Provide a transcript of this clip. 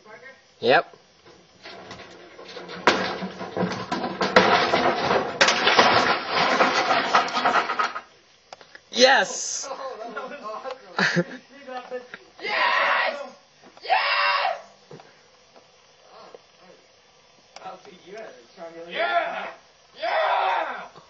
Yep. Yes! Yes! Yes! I'll beat you at it. Yeah! Yeah!